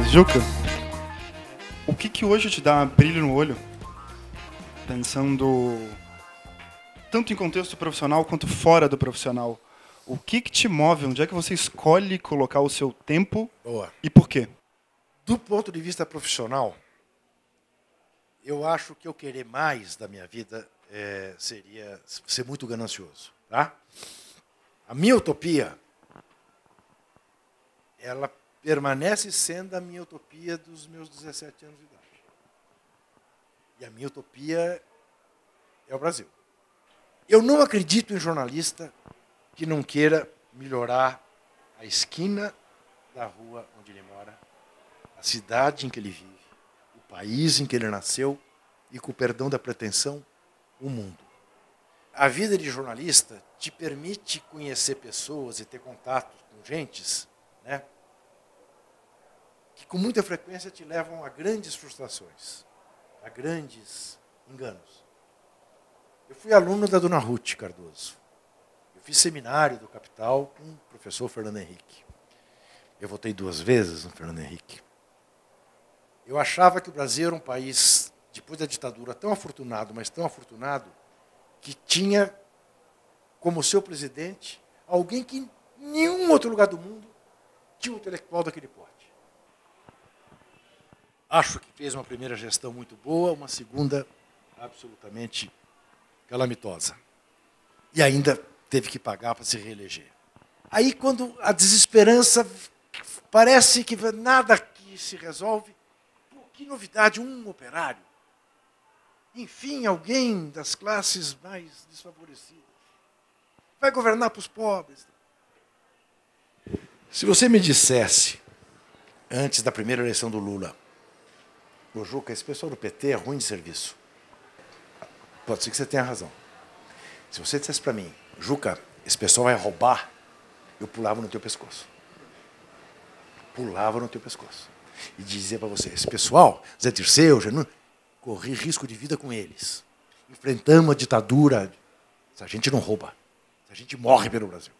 Juca, o que hoje te dá brilho no olho, pensando tanto em contexto profissional quanto fora do profissional? O que te move? Onde é que você escolhe colocar o seu tempo? Boa. E por quê? Do ponto de vista profissional, eu acho que eu querer mais da minha vida seria ser muito ganancioso. Tá? A minha utopia, ela permanece sendo a minha utopia dos meus 17 anos de idade. E a minha utopia é o Brasil. Eu não acredito em jornalista que não queira melhorar a esquina da rua onde ele mora, a cidade em que ele vive, o país em que ele nasceu e, com o perdão da pretensão, o mundo. A vida de jornalista te permite conhecer pessoas e ter contatos com gentes, né, que com muita frequência te levam a grandes frustrações, a grandes enganos. Eu fui aluno da dona Ruth Cardoso. Eu fiz seminário do Capital com o professor Fernando Henrique. Eu votei 2 vezes no Fernando Henrique. Eu achava que o Brasil era um país, depois da ditadura, tão afortunado, mas tão afortunado, que tinha como seu presidente alguém que em nenhum outro lugar do mundo tinha um intelectual daquele porte. Acho que fez uma primeira gestão muito boa, uma segunda absolutamente calamitosa. E ainda teve que pagar para se reeleger. Aí, quando a desesperança parece que nada que se resolve, pô, que novidade, um operário. Enfim, alguém das classes mais desfavorecidas. Vai governar para os pobres. Se você me dissesse, antes da primeira eleição do Lula, ô Juca, esse pessoal do PT é ruim de serviço. Pode ser que você tenha razão. Se você dissesse para mim, Juca, esse pessoal vai roubar, eu pulava no teu pescoço. Pulava no teu pescoço. E dizia para você, esse pessoal, Zé Dirceu, Janus, corri risco de vida com eles. Enfrentamos a ditadura. A gente não rouba. A gente morre pelo Brasil.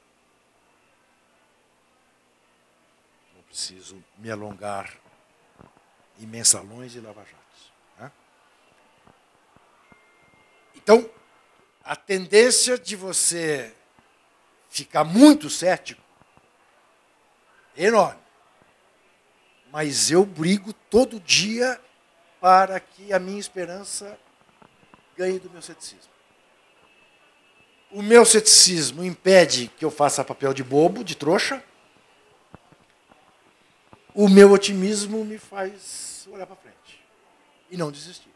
Não preciso me alongar em mensalões e lava-jatos. Né? Então, a tendência de você ficar muito cético é enorme. Mas eu brigo todo dia para que a minha esperança ganhe do meu ceticismo. O meu ceticismo impede que eu faça papel de bobo, de trouxa. O meu otimismo me faz olhar para frente e não desistir.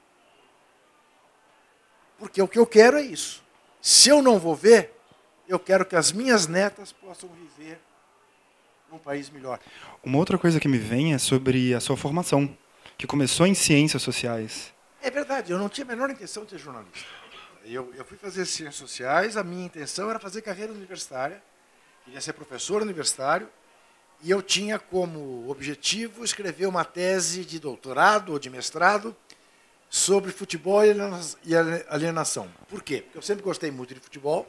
Porque o que eu quero é isso. Se eu não vou ver, eu quero que as minhas netas possam viver num país melhor. Uma outra coisa que me vem é sobre a sua formação, que começou em ciências sociais. É verdade, eu não tinha a menor intenção de ser jornalista. Eu fui fazer ciências sociais, a minha intenção era fazer carreira universitária, queria ser professor universitário, e eu tinha como objetivo escrever uma tese de doutorado ou de mestrado sobre futebol e alienação. Por quê? Porque eu sempre gostei muito de futebol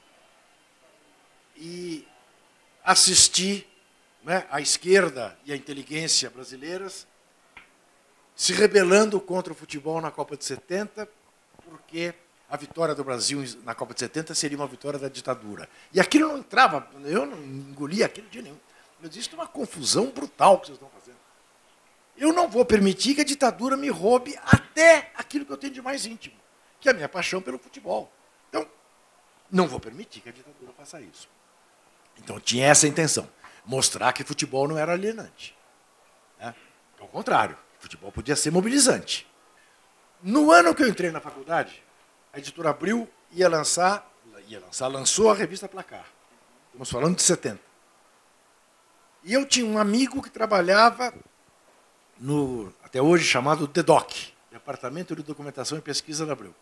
e assisti, né, a esquerda e a inteligência brasileiras se rebelando contra o futebol na Copa de 70, porque a vitória do Brasil na Copa de 70 seria uma vitória da ditadura. E aquilo não entrava, eu não engolia aquilo de nenhum. Eu disse, isso é uma confusão brutal que vocês estão fazendo. Eu não vou permitir que a ditadura me roube até aquilo que eu tenho de mais íntimo, que é a minha paixão pelo futebol. Então, não vou permitir que a ditadura faça isso. Então, tinha essa intenção, mostrar que futebol não era alienante. Né? Ao contrário, futebol podia ser mobilizante. No ano que eu entrei na faculdade, a editora Abril lançou a revista Placar. Estamos falando de 70. E eu tinha um amigo que trabalhava no, até hoje, chamado DEDOC, Departamento de Documentação e Pesquisa da Abril,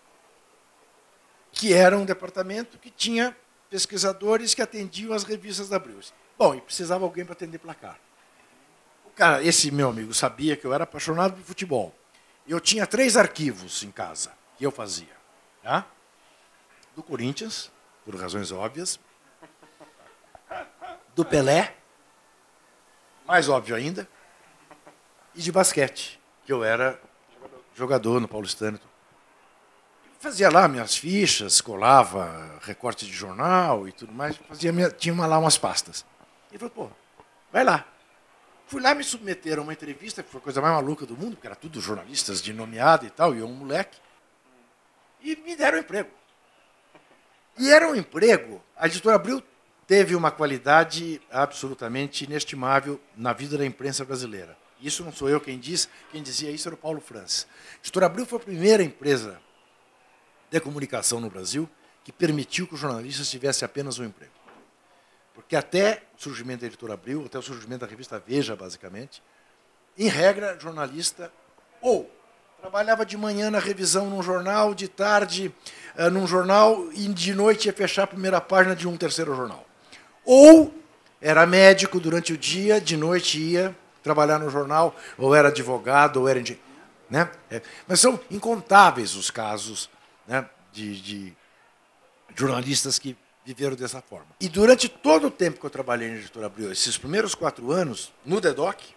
que era um departamento que tinha pesquisadores que atendiam as revistas da Abril. Bom, e precisava alguém para atender Placar. O cara, esse meu amigo sabia que eu era apaixonado por futebol. Eu tinha 3 arquivos em casa que eu fazia. Tá? Do Corinthians, por razões óbvias, do Pelé, mais óbvio ainda, e de basquete, que eu era jogador no Paulistano. Fazia lá minhas fichas, colava recorte de jornal e tudo mais, tinha lá umas pastas. Ele falou, pô, vai lá. Fui lá, me submeteram a uma entrevista, que foi a coisa mais maluca do mundo, porque era tudo jornalistas de nomeado e tal, e eu um moleque. E me deram um emprego. E era um emprego, a Editora Abril teve uma qualidade absolutamente inestimável na vida da imprensa brasileira. Isso não sou eu quem diz, quem dizia isso era o Paulo Francis. A Editora Abril foi a primeira empresa de comunicação no Brasil que permitiu que os jornalistas tivessem apenas um emprego. Porque até o surgimento da Editora Abril, até o surgimento da revista Veja, basicamente, em regra, jornalista ou trabalhava de manhã na revisão num jornal, de tarde num jornal e de noite ia fechar a primeira página de um terceiro jornal. Ou era médico durante o dia, de noite ia trabalhar no jornal, ou era advogado, ou era... Né? Mas são incontáveis os casos, né, de jornalistas que viveram dessa forma. E durante todo o tempo que eu trabalhei na Editora Abril, esses primeiros 4 anos, no DEDOC,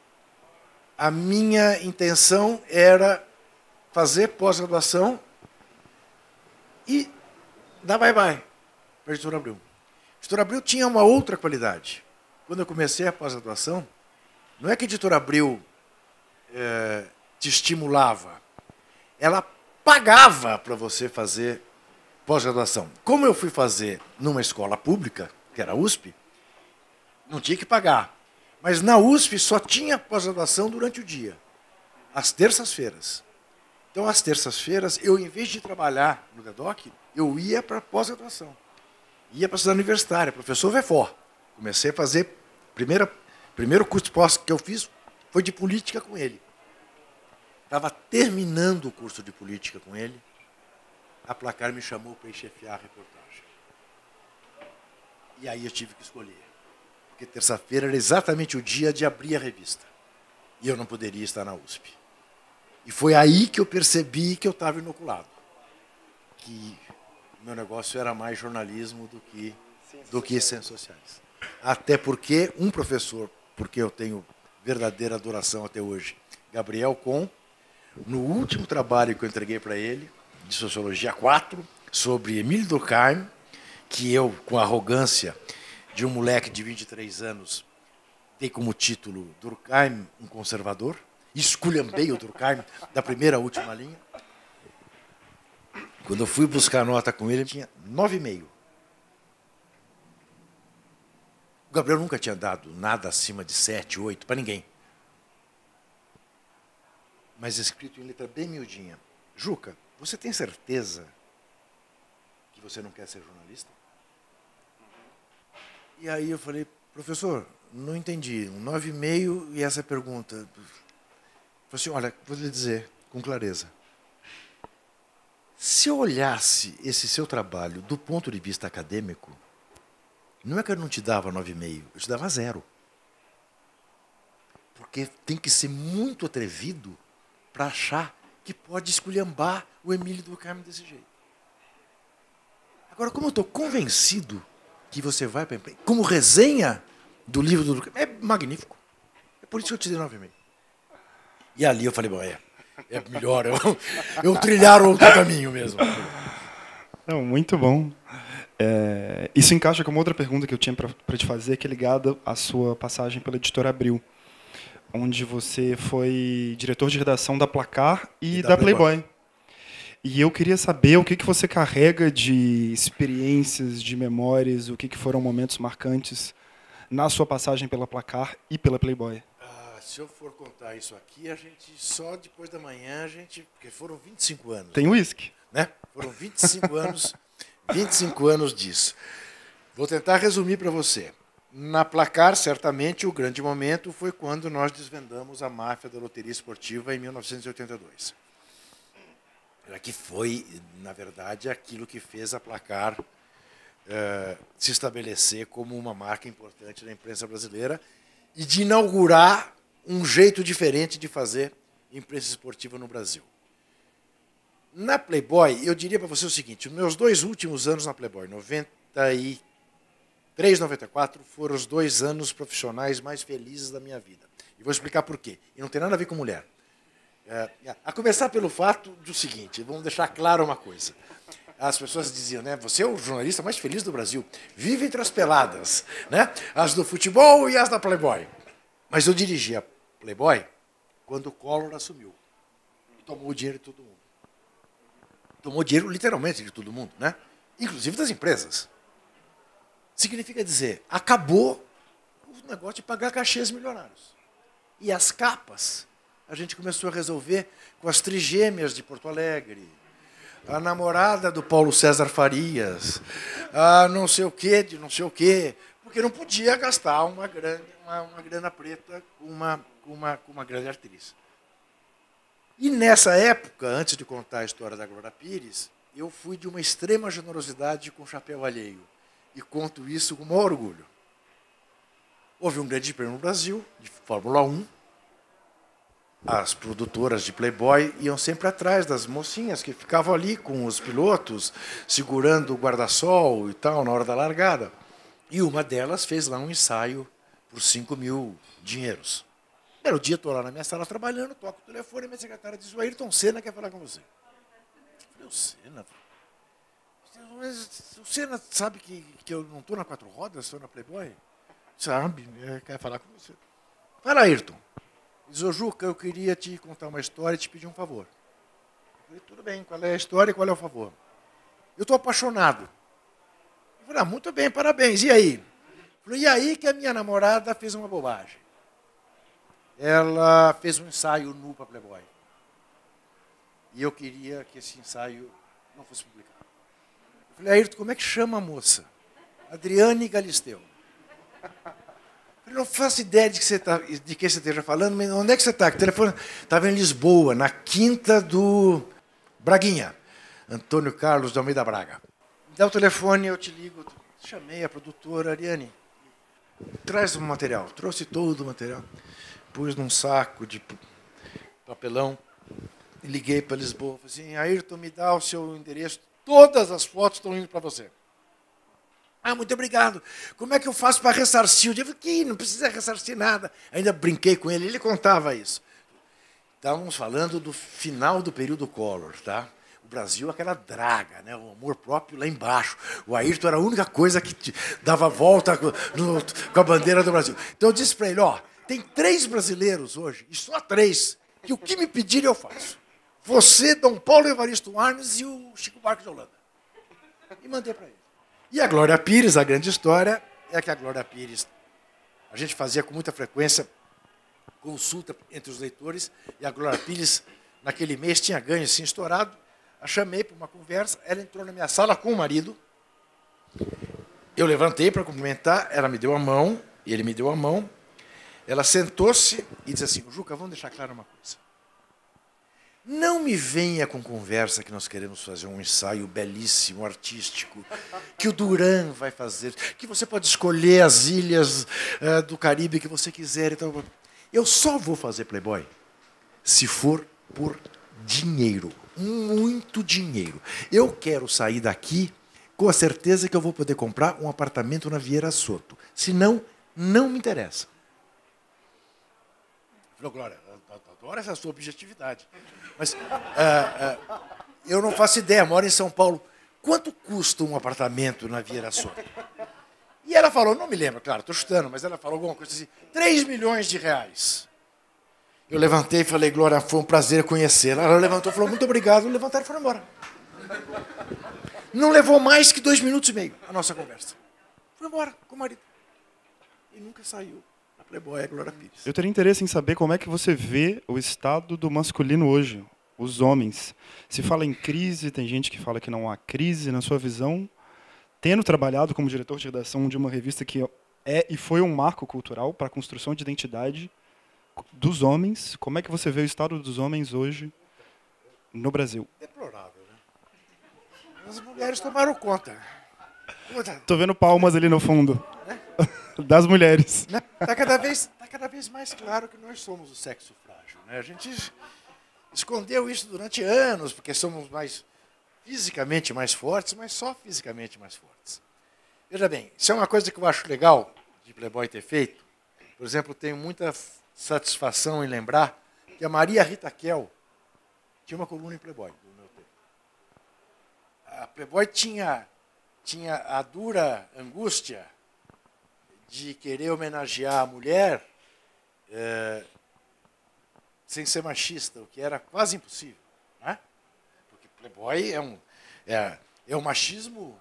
a minha intenção era fazer pós-graduação e dar bye-bye para a Editora Abril. A Editora Abril tinha uma outra qualidade. Quando eu comecei a pós-graduação, não é que a Editora Abril te estimulava, ela pagava para você fazer pós-graduação. Como eu fui fazer numa escola pública, que era a USP, não tinha que pagar. Mas na USP só tinha pós-graduação durante o dia, às terças-feiras. Então, às terças-feiras, eu, em vez de trabalhar no DEDOC, eu ia para pós-graduação. Ia para a cidade universitária, professor Vefó. Comecei a fazer, primeiro curso de pós que eu fiz foi de política com ele. Estava terminando o curso de política com ele, a Placar me chamou para ir chefiar a reportagem. E aí eu tive que escolher. Porque terça-feira era exatamente o dia de abrir a revista. E eu não poderia estar na USP. E foi aí que eu percebi que eu estava inoculado. Que o meu negócio era mais jornalismo do que ciências sociais. Até porque um professor, porque eu tenho verdadeira adoração até hoje, Gabriel Com, no último trabalho que eu entreguei para ele, de Sociologia 4, sobre Emílio Durkheim, que eu, com a arrogância de um moleque de 23 anos, dei como título Durkheim, um conservador, esculhambei o Durkheim da primeira à última linha. Quando eu fui buscar nota com ele tinha 9,5. O Gabriel nunca tinha dado nada acima de 7, 8 para ninguém. Mas escrito em letra bem miudinha. Juca, você tem certeza que você não quer ser jornalista? E aí eu falei, professor, não entendi. 9,5 e essa pergunta. Eu falei assim, olha, vou lhe dizer com clareza. Se eu olhasse esse seu trabalho do ponto de vista acadêmico, não é que eu não te dava 9,5, eu te dava 0. Porque tem que ser muito atrevido para achar que pode esculhambar o Emílio Durkheim desse jeito. Agora, como eu estou convencido que você vai para a imprensa, como resenha do livro do Durkheim, é magnífico. É por isso que eu te dei 9,5. E ali eu falei, bom, é melhor eu trilhar outro caminho mesmo. Não, muito bom. Isso encaixa com uma outra pergunta que eu tinha para te fazer, que é ligada à sua passagem pela Editora Abril, onde você foi diretor de redação da Placar e da Playboy. E eu queria saber o que você carrega de experiências, de memórias, o que foram momentos marcantes na sua passagem pela Placar e pela Playboy. Se eu for contar isso aqui, a gente só depois da manhã, porque foram 25 anos. Tem uísque? Né? Foram 25 anos, 25 anos disso. Vou tentar resumir para você. Na Placar, certamente, o grande momento foi quando nós desvendamos a máfia da loteria esportiva em 1982. Que foi, na verdade, aquilo que fez a Placar se estabelecer como uma marca importante da imprensa brasileira e de inaugurar um jeito diferente de fazer imprensa esportiva no Brasil. Na Playboy, eu diria para você o seguinte, os meus 2 últimos anos na Playboy, 93, 94, foram os 2 anos profissionais mais felizes da minha vida. E vou explicar por quê. E não tem nada a ver com mulher. A começar pelo fato do seguinte, vamos deixar claro uma coisa. As pessoas diziam, né, você é o jornalista mais feliz do Brasil, vive entre as peladas, né, as do futebol e as da Playboy. Mas eu dirigi a Playboy quando o Collor assumiu. E tomou o dinheiro de todo mundo. Tomou dinheiro literalmente de todo mundo, né? Inclusive das empresas. Significa dizer, acabou o negócio de pagar cachês milionários. E as capas, a gente começou a resolver com as trigêmeas de Porto Alegre, a namorada do Paulo César Farias, a não sei o quê, de não sei o quê, porque não podia gastar uma grana preta com uma grande atriz. E nessa época, antes de contar a história da Glória Pires, eu fui de uma extrema generosidade com o chapéu alheio. E conto isso com o maior orgulho. Houve um grande prêmio no Brasil, de Fórmula 1. As produtoras de Playboy iam sempre atrás das mocinhas que ficavam ali com os pilotos, segurando o guarda-sol e tal, na hora da largada. E uma delas fez lá um ensaio por 5 mil dinheiros. Era o dia, estou lá na minha sala trabalhando, toco o telefone e minha secretária diz, o Ayrton Senna quer falar com você. Eu falei, o Senna? Mas o Senna sabe que eu não estou na quatro rodas, estou na Playboy? Sabe, quer falar com você. Fala, Ayrton. Diz, ô Juca, eu queria te contar uma história e te pedir um favor. Eu falei, tudo bem, qual é a história e qual é o favor? Eu estou apaixonado. Eu falei, muito bem, parabéns, e aí? Eu falei, e aí que a minha namorada fez uma bobagem. Ela fez um ensaio nu para Playboy. E eu queria que esse ensaio não fosse publicado. Eu falei, Ayrton, como é que chama a moça? Adriane Galisteu. Eu não faço ideia de que você esteja falando, mas onde é que você está? O telefone estava em Lisboa, na quinta do Braguinha, Antônio Carlos de Almeida Braga. Me dá o telefone, eu te ligo. Chamei a produtora, Ariane, traz o material. Trouxe todo o material. Pus num saco de papelão, liguei para Lisboa. Falei assim, Ayrton, me dá o seu endereço. Todas as fotos estão indo para você. Ah, muito obrigado. Como é que eu faço para ressarcir? Eu falei, que não precisa ressarcir nada. Ainda brinquei com ele, ele contava isso. Estávamos falando do final do período Collor, tá? O Brasil, aquela draga, né? O amor próprio lá embaixo. O Ayrton era a única coisa que dava volta com a bandeira do Brasil. Então eu disse para ele, ó, tem 3 brasileiros hoje, e só 3, que o que me pedirem eu faço. Você, Dom Paulo Evaristo Arnes e o Chico Buarque de Holanda. E mandei para ele. E a Glória Pires, a grande história, é que a Glória Pires, a gente fazia com muita frequência consulta entre os leitores, e a Glória Pires, naquele mês, tinha ganho assim estourado. A chamei para uma conversa, ela entrou na minha sala com o marido. Eu levantei para cumprimentar, ela me deu a mão, ele me deu a mão. Ela sentou-se e disse assim, Juca, vamos deixar claro uma coisa. Não me venha com conversa que nós queremos fazer um ensaio belíssimo, artístico, que o Duran vai fazer, que você pode escolher as ilhas do Caribe que você quiser. Então, eu só vou fazer Playboy se for por dinheiro, muito dinheiro. Eu quero sair daqui com a certeza que eu vou poder comprar um apartamento na Vieira Soto. Senão, não me interessa. Falei, Glória, adoro essa sua objetividade. Mas eu não faço ideia, moro em São Paulo. Quanto custa um apartamento na Vieira Soto? E ela falou, não me lembro, claro, estou chutando, mas ela falou alguma coisa assim, 3 milhões de reais. Eu levantei e falei, Glória, foi um prazer conhecê-la. Ela levantou e falou, muito obrigado, levantaram e foram embora. Não levou mais que 2 minutos e meio a nossa conversa. Foi embora com o marido. E nunca saiu. Playboy, Glória Pires. Eu teria interesse em saber como é que você vê o estado do masculino hoje, os homens. Se fala em crise, tem gente que fala que não há crise, na sua visão, tendo trabalhado como diretor de redação de uma revista que é e foi um marco cultural para a construção de identidade dos homens, como é que você vê o estado dos homens hoje no Brasil? Deplorável, né? As mulheres tomaram conta. Estou vendo palmas ali no fundo. Das mulheres. Está cada vez mais claro que nós somos o sexo frágil. Né? A gente escondeu isso durante anos, porque somos fisicamente mais fortes, mas só fisicamente mais fortes. Veja bem, isso é uma coisa que eu acho legal de Playboy ter feito. Por exemplo, tenho muita satisfação em lembrar que a Maria Rita Kell tinha uma coluna em Playboy do meu tempo. A Playboy tinha a dura angústia de querer homenagear a mulher sem ser machista, o que era quase impossível. Né? Porque Playboy é um machismo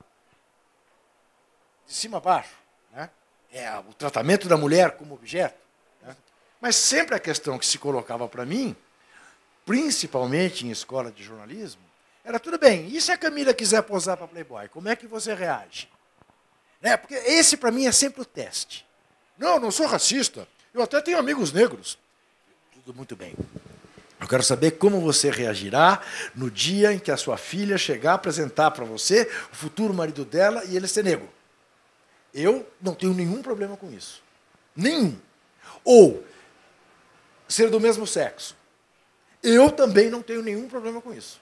de cima a baixo. Né? É o tratamento da mulher como objeto. Né? Mas sempre a questão que se colocava para mim, principalmente em escola de jornalismo, era tudo bem, e se a Camila quiser posar para Playboy, como é que você reage? Né? Porque esse, para mim, é sempre o teste. Não sou racista, eu até tenho amigos negros. Tudo muito bem. Eu quero saber como você reagirá no dia em que a sua filha chegar a apresentar para você o futuro marido dela e ele ser negro. Eu não tenho nenhum problema com isso. Nenhum. Ou ser do mesmo sexo. Eu também não tenho nenhum problema com isso.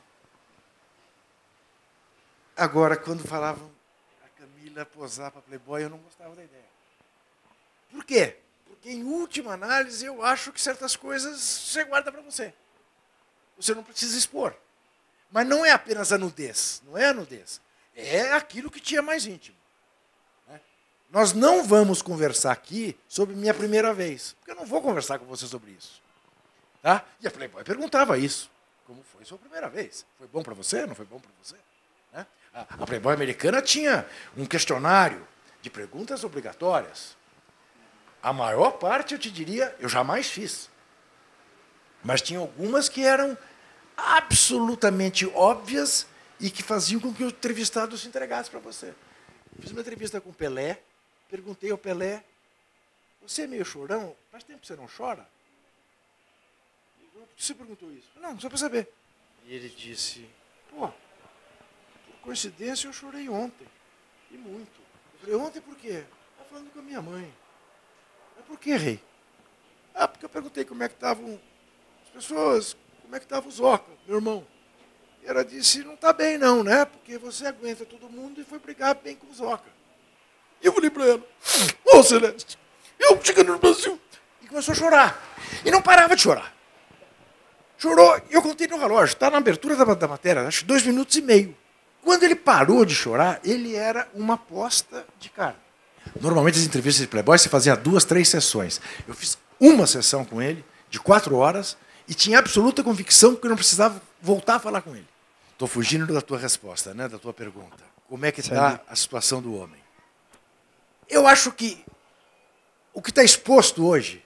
Agora, quando falavam a Camila posar para Playboy, eu não gostava da ideia. Por quê? Porque, em última análise, eu acho que certas coisas você guarda para você. Você não precisa expor. Mas não é apenas a nudez. Não é a nudez. É aquilo que tinha mais íntimo. Né? Nós não vamos conversar aqui sobre minha primeira vez. Porque eu não vou conversar com você sobre isso. Tá? E a Playboy perguntava isso. Como foi sua primeira vez? Foi bom para você? Não foi bom para você? Né? A Playboy americana tinha um questionário de perguntas obrigatórias. A maior parte, eu te diria, eu jamais fiz. Mas tinha algumas que eram absolutamente óbvias e que faziam com que o entrevistado se entregasse para você. Fiz uma entrevista com o Pelé, perguntei ao Pelé, você é meio chorão? Faz tempo que você não chora? Por que você perguntou isso? Não, só para saber. E ele disse, por coincidência eu chorei ontem. E muito. Eu falei, ontem por quê? Estava falando com a minha mãe. Mas por que, rei? Porque eu perguntei como é que estavam as pessoas, como é que estava o Zoca, meu irmão. E ela disse, não está bem não, né? Porque você aguenta todo mundo e foi brigar bem com o Zoca. E eu falei para ela, Celeste, eu chegando no Brasil. E começou a chorar. E não parava de chorar. Chorou, e eu contei no relógio, está na abertura da matéria, acho 2 minutos e meio. Quando ele parou de chorar, ele era uma posta de carne. Normalmente as entrevistas de Playboy se fazia 2, 3 sessões. Eu fiz uma sessão com ele, de 4 horas, e tinha absoluta convicção que eu não precisava voltar a falar com ele. Estou fugindo da tua resposta, né, da tua pergunta. Como é que está a situação do homem? Eu acho que o que está exposto hoje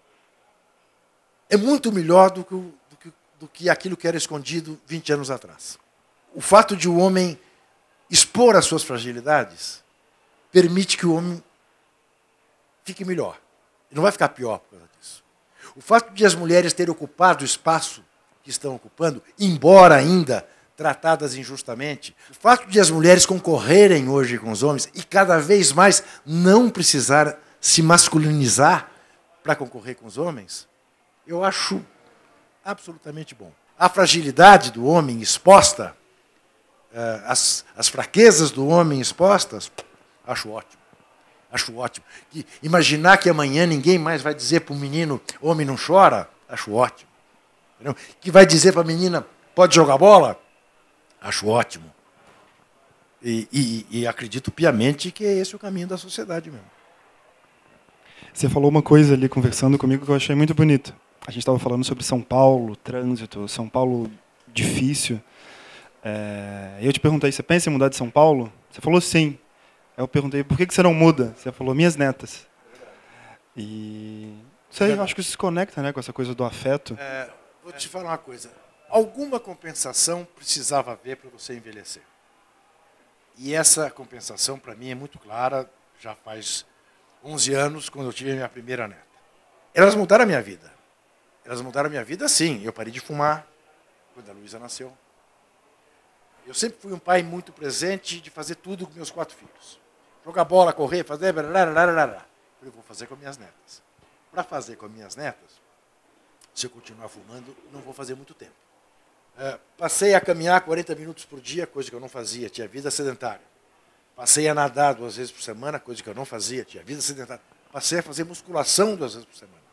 é muito melhor do que aquilo que era escondido 20 anos atrás. O fato de o homem expor as suas fragilidades permite que o homem fique melhor. Ele não vai ficar pior por causa disso. O fato de as mulheres terem ocupado o espaço que estão ocupando, embora ainda tratadas injustamente, o fato de as mulheres concorrerem hoje com os homens e cada vez mais não precisar se masculinizar para concorrer com os homens, eu acho absolutamente bom. A fragilidade do homem exposta, as fraquezas do homem expostas, acho ótimo. Acho ótimo. Imaginar que amanhã ninguém mais vai dizer para o menino, homem não chora, acho ótimo. Entendeu? Que vai dizer para a menina, pode jogar bola, acho ótimo. E acredito piamente que esse é o caminho da sociedade mesmo. Você falou uma coisa ali, conversando comigo, que eu achei muito bonito. A gente estava falando sobre São Paulo, trânsito, São Paulo difícil. Eu te perguntei, você pensa em mudar de São Paulo? Você falou sim. Eu perguntei, por que você não muda? Você falou, minhas netas. E isso aí, eu acho que isso se conecta, né, com essa coisa do afeto. Vou te falar uma coisa. Alguma compensação precisava haver para você envelhecer. E essa compensação, para mim, é muito clara. Já faz 11 anos, quando eu tive a minha primeira neta. Elas mudaram a minha vida. Elas mudaram a minha vida, sim. Eu parei de fumar quando a Luísa nasceu. Eu sempre fui um pai muito presente de fazer tudo com meus 4 filhos. Jogar bola, correr, fazer... Eu vou fazer com minhas netas. Para fazer com minhas netas, se eu continuar fumando, não vou fazer muito tempo. Passei a caminhar 40 minutos por dia, coisa que eu não fazia, tinha vida sedentária. Passei a nadar 2 vezes por semana, coisa que eu não fazia, tinha vida sedentária. Passei a fazer musculação 2 vezes por semana.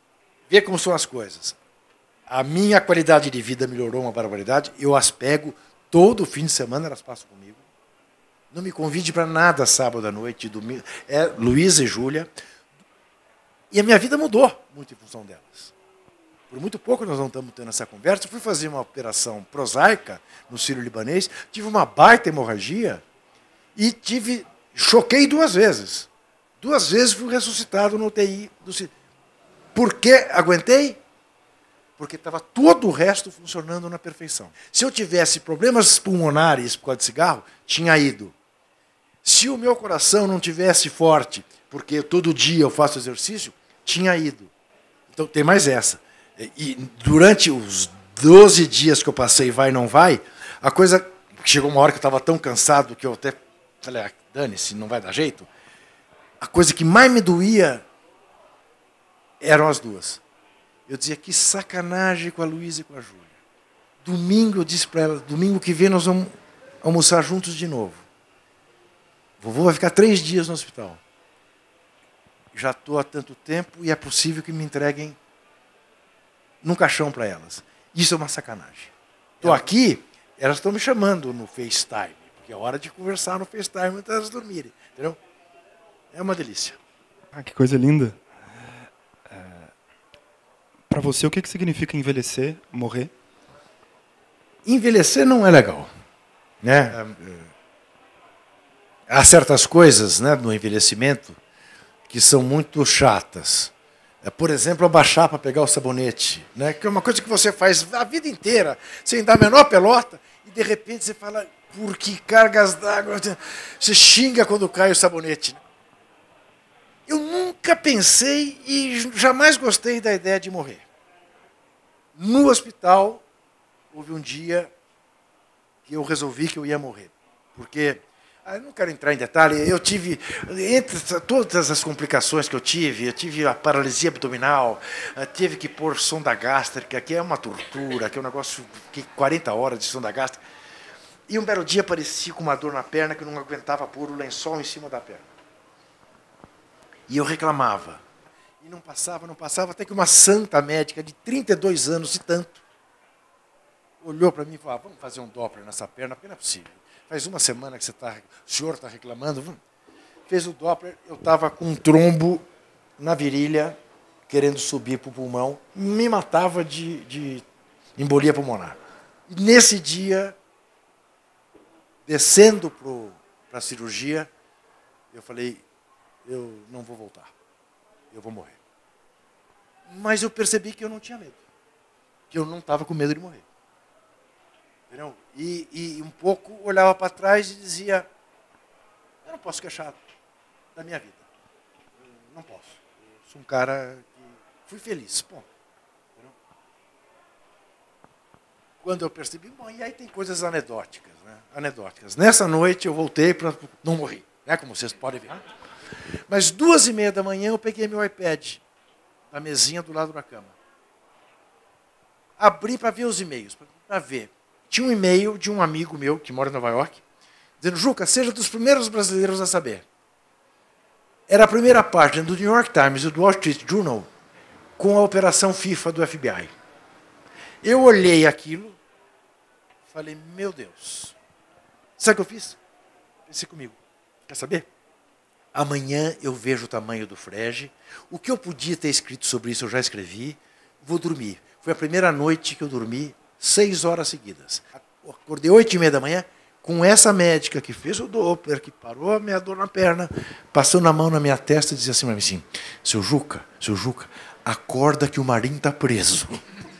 Vê como são as coisas. A minha qualidade de vida melhorou uma barbaridade. Eu as pego todo fim de semana, elas passam comigo. Não me convide para nada sábado à noite, domingo. É Luísa e Júlia. E a minha vida mudou muito em função delas. Por muito pouco nós não estamos tendo essa conversa. Eu fui fazer uma operação prosaica no Sírio-Libanês, tive uma baita hemorragia e choquei 2 vezes. 2 vezes fui ressuscitado no UTI do Sírio. Por que aguentei? Porque estava todo o resto funcionando na perfeição. Se eu tivesse problemas pulmonares por causa de cigarro, tinha ido. Se o meu coração não tivesse forte, porque todo dia eu faço exercício, tinha ido. Então tem mais essa. E durante os 12 dias que eu passei vai, não vai, a coisa... Chegou uma hora que eu estava tão cansado que eu até falei, dane-se, não vai dar jeito. A coisa que mais me doía eram as 2. Eu dizia, que sacanagem com a Luísa e com a Júlia. Domingo, eu disse para ela, domingo que vem nós vamos almoçar juntos de novo. Vovô vai ficar 3 dias no hospital. Já estou há tanto tempo e é possível que me entreguem num caixão para elas. Isso é uma sacanagem. Estou aqui, elas estão me chamando no FaceTime, porque é hora de conversar no FaceTime até elas dormirem. Entendeu? É uma delícia. Ah, que coisa linda. Para você, o que significa envelhecer, morrer? Envelhecer não é legal, né? Há certas coisas, né, no envelhecimento que são muito chatas. Por exemplo, abaixar para pegar o sabonete, né? Que é uma coisa que você faz a vida inteira, sem dar a menor pelota, e de repente você fala, por que cargas d'água? Você xinga quando cai o sabonete. Eu nunca pensei e jamais gostei da ideia de morrer. No hospital, houve um dia que eu resolvi que eu ia morrer. Porque, eu não quero entrar em detalhe, eu tive, entre todas as complicações que eu tive a paralisia abdominal, tive que pôr sonda gástrica, que é uma tortura, que é um negócio, que 40 horas de sonda gástrica. E um belo dia apareci com uma dor na perna que eu não aguentava pôr o lençol em cima da perna. E eu reclamava. E não passava, até que uma santa médica de 32 anos e tanto olhou para mim e falou, vamos fazer um Doppler nessa perna, porque não é possível. Faz uma semana que o senhor está reclamando. Fez o Doppler, eu estava com um trombo na virilha, querendo subir para o pulmão, me matava de embolia pulmonar. E nesse dia, descendo para a cirurgia, eu falei, eu não vou voltar, eu vou morrer. Mas eu percebi que eu não tinha medo, que eu não estava com medo de morrer. Entendeu? E um pouco olhava para trás e dizia, eu não posso queixar da minha vida, eu não posso. Eu sou um cara que fui feliz, ponto. Entendeu? Quando eu percebi, bom, e aí tem coisas anedóticas, né? Anedóticas. Nessa noite eu voltei para não morrer, né? Como vocês podem ver. Mas 2h30 da manhã eu peguei meu iPad na mesinha do lado da cama. Abri para ver os e-mails, para ver. Tinha um e-mail de um amigo meu, que mora em Nova York, dizendo, Juca, seja dos primeiros brasileiros a saber. Era a primeira página do New York Times e do Wall Street Journal com a operação FIFA do FBI. Eu olhei aquilo, falei, meu Deus. Sabe o que eu fiz? Pensei comigo, quer saber? Amanhã eu vejo o tamanho do frege. O que eu podia ter escrito sobre isso eu já escrevi. Vou dormir. Foi a primeira noite que eu dormi 6 horas seguidas. Acordei 8h30 da manhã com essa médica que fez o Doppler, que parou a minha dor na perna, passando a mão na minha testa e dizia assim para mim, assim, seu Juca, acorda que o Marinho está preso.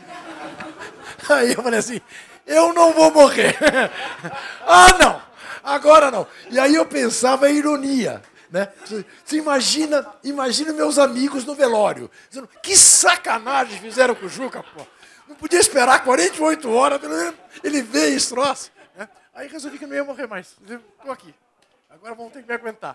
Aí eu falei assim, eu não vou morrer. Ah, não, agora não. E aí eu pensava a ironia. Né? Você imagina meus amigos no velório, dizendo, que sacanagem fizeram com o Juca, pô. Não podia esperar 48 horas, ele veio esse troço. Né? Aí resolvi que não ia morrer mais. Estou aqui. Agora vão ter que me aguentar.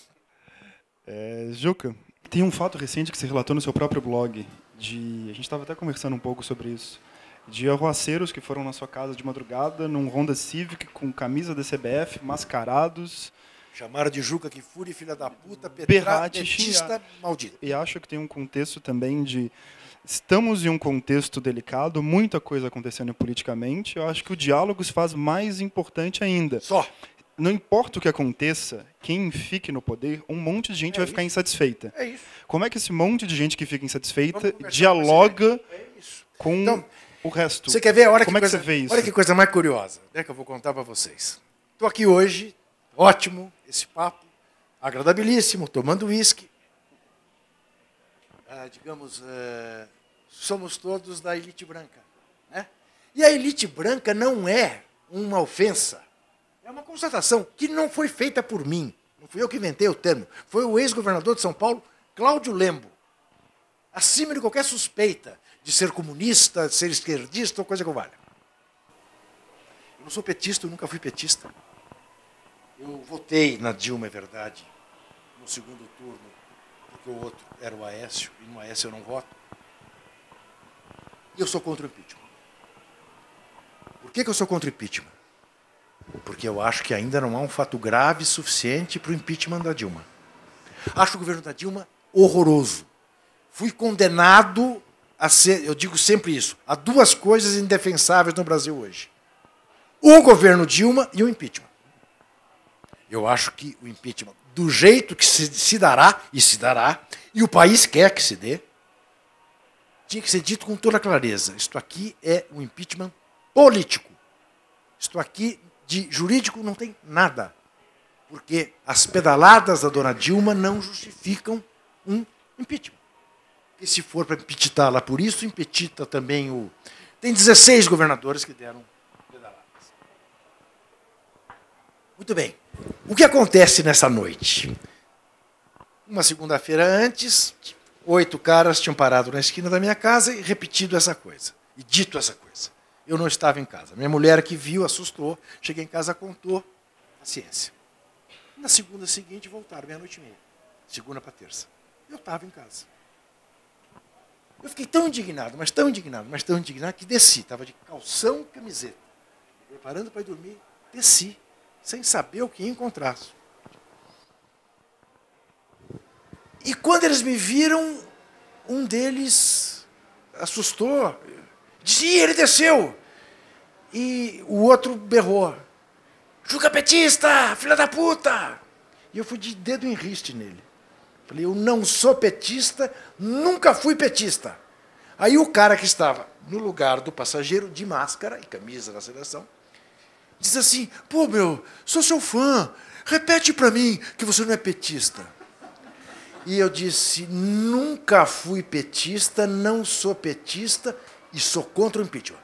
Juca, tem um fato recente que você relatou no seu próprio blog. A gente estava até conversando um pouco sobre isso. De arruaceiros que foram na sua casa de madrugada, num Honda Civic com camisa da CBF, mascarados. Chamaram de Juca que fúria, filha da puta, berrate, petista, maldito. E acho que tem um contexto também de Estamos em um contexto delicado, muita coisa acontecendo politicamente. Eu acho que o diálogo se faz mais importante ainda. Só. Não importa o que aconteça, quem fique no poder, um monte de gente vai ficar insatisfeita. É isso. Como é que esse monte de gente que fica insatisfeita Vamos dialoga com Então, o resto? Você quer ver? Olha Como é que coisa, você vê isso? olha que coisa mais curiosa, né, que eu vou contar para vocês. Estou aqui hoje, ótimo, esse papo, agradabilíssimo, tomando uísque. Somos todos da elite branca. Né? E a elite branca não é uma ofensa. É uma constatação que não foi feita por mim. Não fui eu que inventei o termo. Foi o ex-governador de São Paulo, Cláudio Lembo. Acima de qualquer suspeita de ser comunista, de ser esquerdista ou coisa que valha. Eu não sou petista, eu nunca fui petista. Eu votei na Dilma, é verdade, no segundo turno, porque o outro era o Aécio, e no Aécio eu não voto. E eu sou contra o impeachment. Por que eu sou contra o impeachment? Porque eu acho que ainda não há um fato grave suficiente para o impeachment da Dilma. Acho o governo da Dilma horroroso. Fui condenado a ser, eu digo sempre isso, a duas coisas indefensáveis no Brasil hoje. O governo Dilma e o impeachment. Eu acho que o impeachment, do jeito que se dará, e o país quer que se dê, tinha que ser dito com toda clareza. Isto aqui é um impeachment político. Isto aqui de jurídico não tem nada. Porque as pedaladas da dona Dilma não justificam um impeachment. E se for para impeachá-la por isso, impeachita também o... Tem 16 governadores que deram pedaladas. Muito bem. O que acontece nessa noite? Uma segunda-feira antes, 8 caras tinham parado na esquina da minha casa e repetido essa coisa. E dito essa coisa. Eu não estava em casa. Minha mulher que viu, assustou. Cheguei em casa, contou. Paciência. Na segunda seguinte, voltaram, meia-noite e meia. Segunda para terça. Eu estava em casa. Eu fiquei tão indignado, mas tão indignado, que desci. Estava de calção e camiseta. Preparando para ir dormir, desci. Sem saber o que ia encontrar. E quando eles me viram, um deles assustou. Disse, ele desceu. E o outro berrou. Juca petista, filha da puta! E eu fui de dedo em riste nele. Falei, eu não sou petista, nunca fui petista. Aí o cara que estava no lugar do passageiro, de máscara e camisa da seleção, diz assim, pô, meu, sou seu fã, repete pra mim que você não é petista. E eu disse, nunca fui petista, não sou petista e sou contra o impeachment.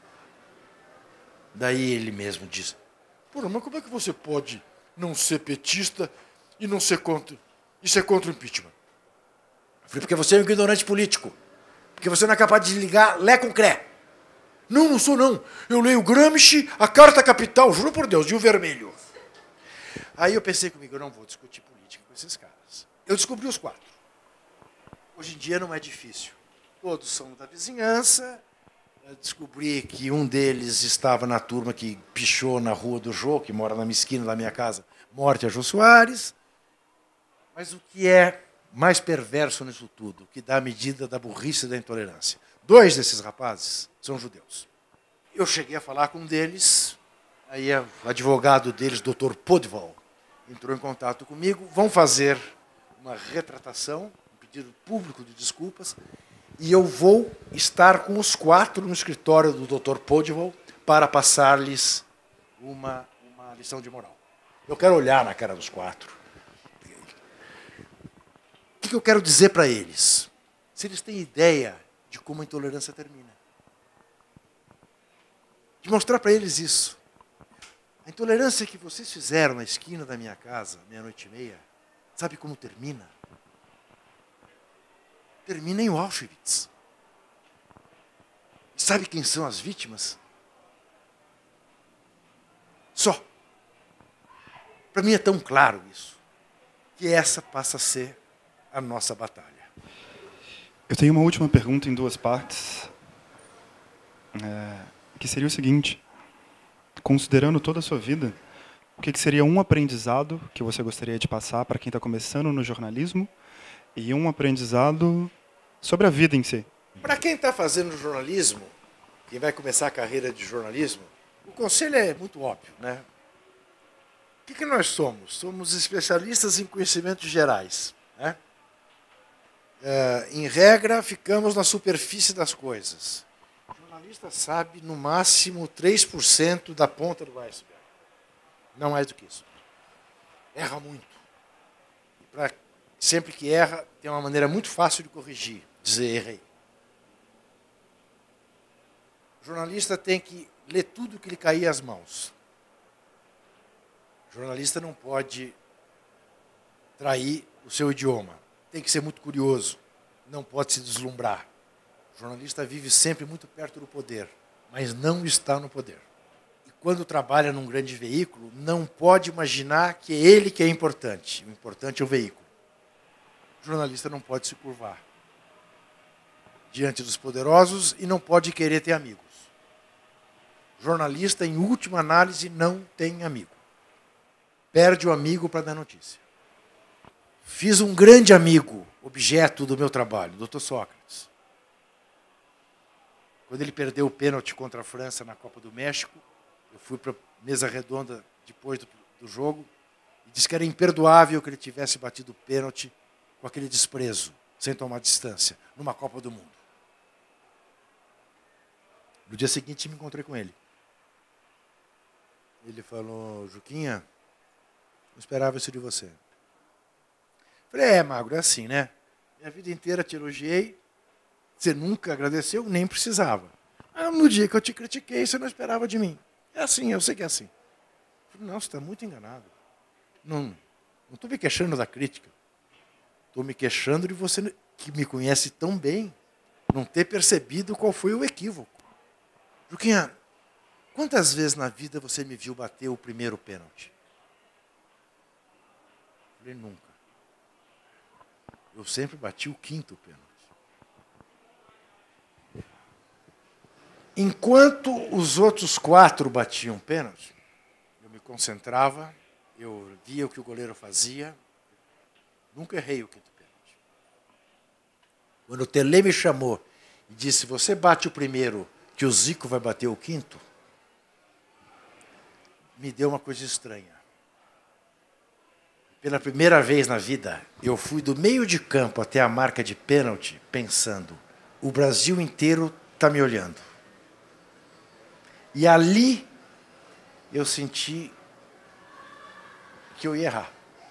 Daí ele mesmo disse, pô, mas como é que você pode não ser petista e não ser contra, e ser contra o impeachment? Eu falei, porque você é um ignorante político. Porque você não é capaz de ligar Lé com Cré. Não, não sou não. Eu leio Gramsci, a Carta Capital, juro por Deus, e o vermelho. Aí eu pensei comigo, eu não vou discutir política com esses caras. Eu descobri os 4. Hoje em dia não é difícil. Todos são da vizinhança. Eu descobri que um deles estava na turma que pichou na rua do Jô, que mora na esquina da minha casa, morte a Jô Soares. Mas o que é mais perverso nisso tudo, que dá a medida da burrice e da intolerância? 2 desses rapazes são judeus. Eu cheguei a falar com um deles, aí o advogado deles, Dr. Podval, entrou em contato comigo, vão fazer uma retratação, um pedido público de desculpas, e eu vou estar com os 4 no escritório do Dr. Podval para passar-lhes uma lição de moral. Eu quero olhar na cara dos 4. O que eu quero dizer para eles? Se eles têm ideia de como a intolerância termina. De mostrar para eles isso. A intolerância que vocês fizeram na esquina da minha casa, meia-noite e meia, sabe como termina? Termina em Auschwitz. E sabe quem são as vítimas? Só. Para mim é tão claro isso, que essa passa a ser a nossa batalha. Eu tenho uma última pergunta em 2 partes, que seria o seguinte: considerando toda a sua vida, o que seria um aprendizado que você gostaria de passar para quem está começando no jornalismo e um aprendizado sobre a vida em si? Para quem está fazendo jornalismo, quem vai começar a carreira de jornalismo, o conselho é muito óbvio, né? O que nós somos? Somos especialistas em conhecimentos gerais, né? Em regra, ficamos na superfície das coisas. O jornalista sabe, no máximo, 3% da ponta do iceberg. Não mais do que isso. Erra muito. Sempre que erra, tem uma maneira muito fácil de corrigir, dizer errei. O jornalista tem que ler tudo que lhe cair às mãos. O jornalista não pode trair o seu idioma. Tem que ser muito curioso. Não pode se deslumbrar. O jornalista vive sempre muito perto do poder, mas não está no poder. E quando trabalha num grande veículo, não pode imaginar que é ele que é importante. O importante é o veículo. O jornalista não pode se curvar diante dos poderosos e não pode querer ter amigos. O jornalista, em última análise, não tem amigo. Perde o amigo para dar notícia. Fiz um grande amigo, objeto do meu trabalho, o Dr. Sócrates. Quando ele perdeu o pênalti contra a França na Copa do México, eu fui para a mesa redonda depois do jogo e disse que era imperdoável que ele tivesse batido o pênalti com aquele desprezo, sem tomar distância, numa Copa do Mundo. No dia seguinte, me encontrei com ele. Ele falou, Juquinha, não esperava isso de você. Falei, Magro, é assim, né? Minha vida inteira te elogiei, você nunca agradeceu, nem precisava. No dia que eu te critiquei, você não esperava de mim. É assim, eu sei que é assim. Falei, não, você está muito enganado. Não estou me queixando da crítica. Estou me queixando de você, que me conhece tão bem, não ter percebido qual foi o equívoco. Juquinha, quantas vezes na vida você me viu bater o primeiro pênalti? Falei, nunca. Eu sempre bati o quinto pênalti. Enquanto os outros 4 batiam pênalti, eu me concentrava, eu via o que o goleiro fazia, nunca errei o quinto pênalti. Quando o Tele me chamou e disse, você bate o primeiro, que o Zico vai bater o quinto, me deu uma coisa estranha. Pela primeira vez na vida, eu fui do meio de campo até a marca de pênalti, pensando, o Brasil inteiro está me olhando. E ali, eu senti que eu ia errar.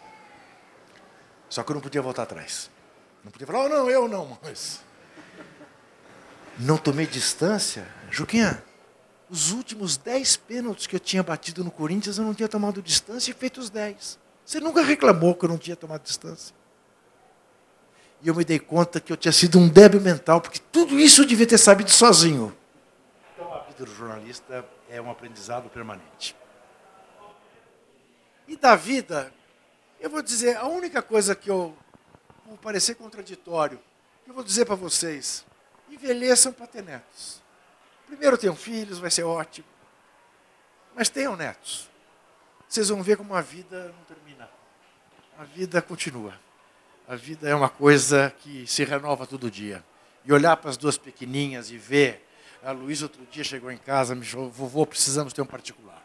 Só que eu não podia voltar atrás. Não podia falar, não, eu não, mas... Não tomei distância. Juquinha, os últimos 10 pênaltis que eu tinha batido no Corinthians, eu não tinha tomado distância e feito os 10. Você nunca reclamou que eu não tinha tomado distância. E eu me dei conta que eu tinha sido um débil mental, porque tudo isso eu devia ter sabido sozinho. Então a vida do jornalista é um aprendizado permanente. E da vida, eu vou dizer, a única coisa que eu vou parecer contraditório, que eu vou dizer para vocês, envelheçam para ter netos. Primeiro tenham filhos, vai ser ótimo. Mas tenham netos. Vocês vão ver como a vida não termina. A vida continua. A vida é uma coisa que se renova todo dia. E olhar para as 2 pequenininhas e ver... A Luísa outro dia chegou em casa, me falou, vovô, precisamos ter um particular.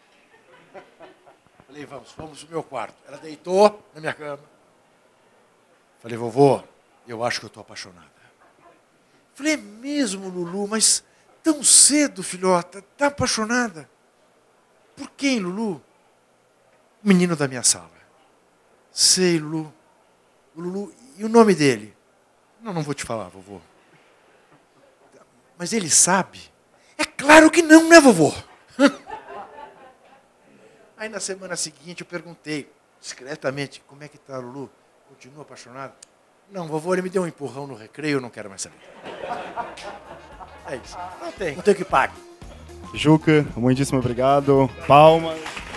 Falei, vamos pro meu quarto. Ela deitou na minha cama. Falei, vovô, eu acho que eu estou apaixonada. Falei, é mesmo, Lulu, mas tão cedo, filhota, tá apaixonada? Por quem, Lulu? O menino da minha sala. Sei, Lulu. O Lulu, e o nome dele? Não vou te falar, vovô. Mas ele sabe? É claro que não, né, vovô? Aí na semana seguinte eu perguntei, discretamente, como é que tá, Lulu? Continua apaixonado? Não, vovô, ele me deu um empurrão no recreio, eu não quero mais saber. É isso. Não tem o que pague. Juca, muitíssimo obrigado. Palmas.